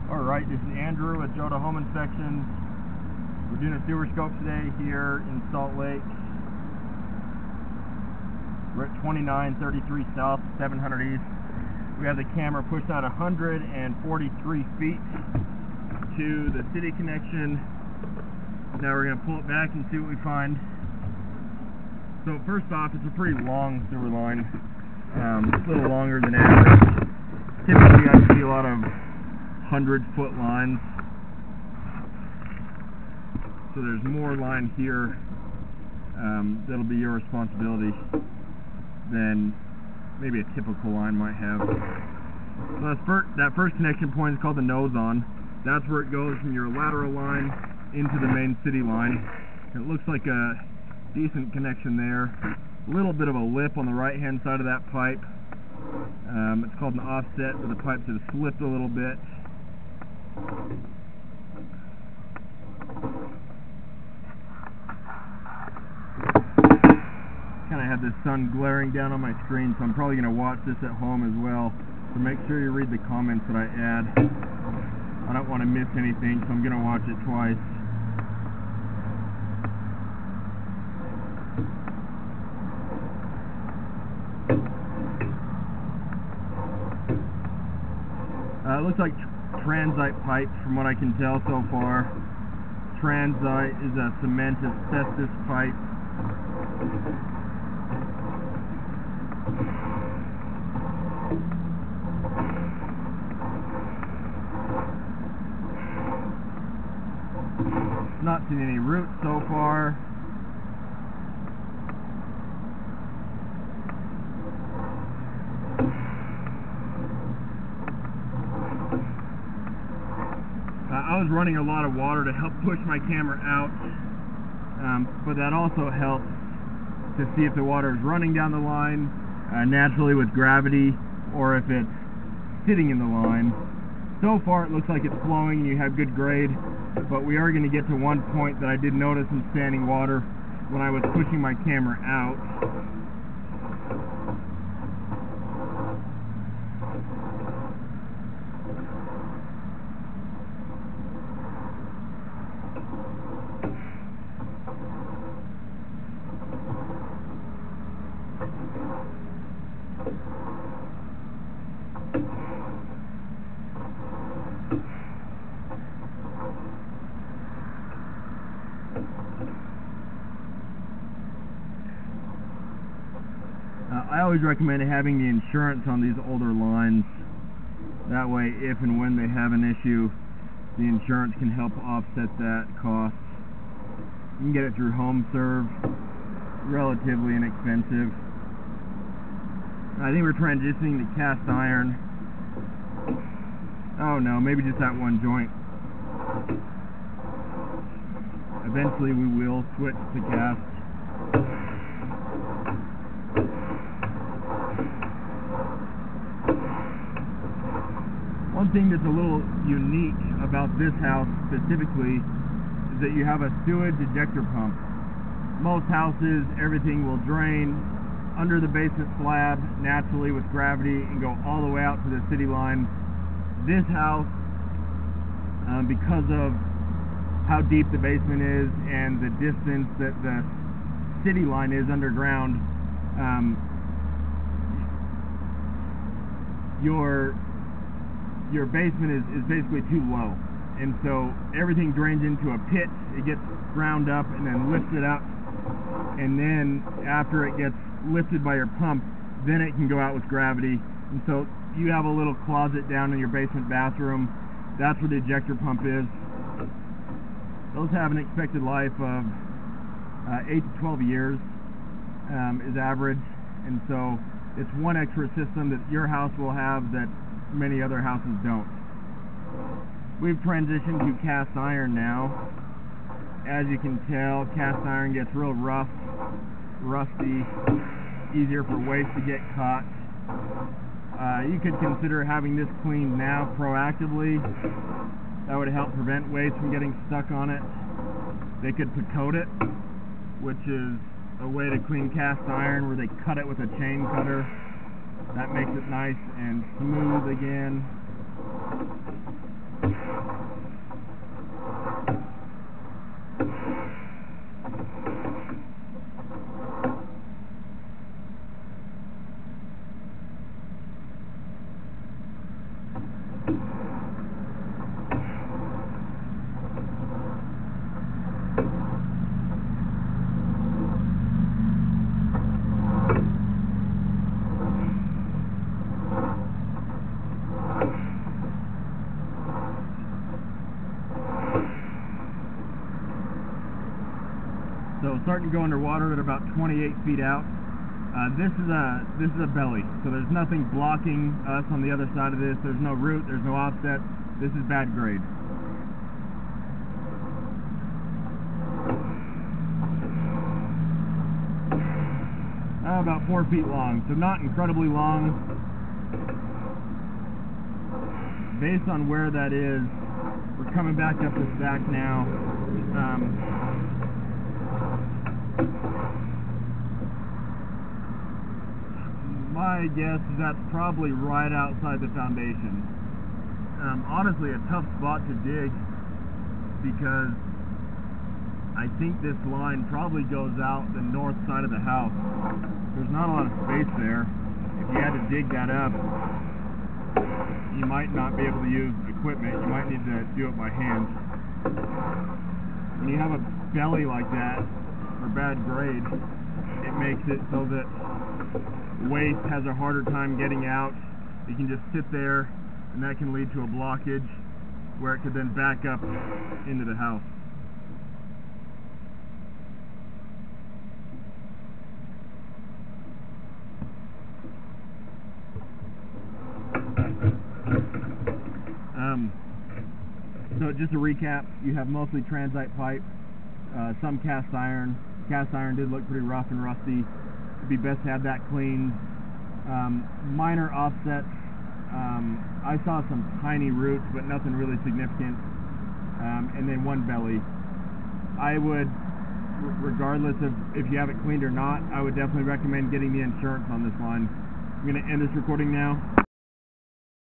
Alright, this is Andrew with Joda Home Inspections. We're doing a sewer scope today here in Salt Lake. We're at 2933 South, 700 East. We have the camera pushed out 143 feet to the city connection. Now we're going to pull it back and see what we find. So first off, it's a pretty long sewer line. It's a little longer than average. Typically I see a lot of 100-foot lines, so there's more line here that'll be your responsibility than maybe a typical line might have. So that first connection point is called the nose on. That's where it goes from your lateral line into the main city line. It looks like a decent connection there. A little bit of a lip on the right hand side of that pipe. It's called an offset, where the pipes have slipped a little bit. Kind of had the sun glaring down on my screen, so I'm probably going to watch this at home as well. So make sure you read the comments that I add. I don't want to miss anything, so I'm going to watch it twice. It looks like Transite pipe from what I can tell so far. Transite is a cement asbestos pipe. Not seen any roots so far. I was running a lot of water to help push my camera out, but that also helps to see if the water is running down the line naturally with gravity, or if it's sitting in the line. So far it looks like it's flowing and you have good grade, but we are going to get to one point that I did notice in standing water when I was pushing my camera out. I always recommend having the insurance on these older lines. That way, if and when they have an issue, the insurance can help offset that cost. You can get it through HomeServe, relatively inexpensive. I think we're transitioning to cast iron. Oh no, maybe just that one joint. Eventually we will switch to cast. One thing that's a little unique about this house specifically is that you have a sewage ejector pump. Most houses, everything will drain under the basement slab naturally with gravity and go all the way out to the city line. This house, because of how deep the basement is and the distance that the city line is underground, your basement is basically too low, and so everything drains into a pit. It gets ground up and then lifted up, and then after it gets lifted by your pump, then it can go out with gravity. And so you have a little closet down in your basement bathroom. That's where the ejector pump is. Those have an expected life of 8 to 12 years is average, and so it's one extra system that your house will have that many other houses don't. We've transitioned to cast iron now. As you can tell, cast iron gets real rough, rusty, easier for waste to get caught. You could consider having this cleaned now proactively. That would help prevent waste from getting stuck on it. They could coat it, which is a way to clean cast iron where they cut it with a chain cutter. That makes it nice and smooth again. So starting to go underwater at about 28 feet out. This is a belly, so there's nothing blocking us on the other side of this. There's no root, there's no offset. This is bad grade. About 4 feet long, so not incredibly long. Based on where that is, we're coming back up the stack now. My guess is that's probably right outside the foundation. Honestly, a tough spot to dig because I think this line probably goes out the north side of the house. There's not a lot of space there. If you had to dig that up, you might not be able to use equipment. You might need to do it by hand. When you have a belly like that, or bad grade, it makes it so that waste has a harder time getting out. You can just sit there, and that can lead to a blockage where it could then back up into the house. So just to recap, you have mostly transite pipe, some cast iron. Cast iron did look pretty rough and rusty. It'd be best to have that cleaned. Minor offsets. I saw some tiny roots, but nothing really significant. And then one belly. I would, regardless of if you have it cleaned or not, I would definitely recommend getting the insurance on this line. I'm going to end this recording now.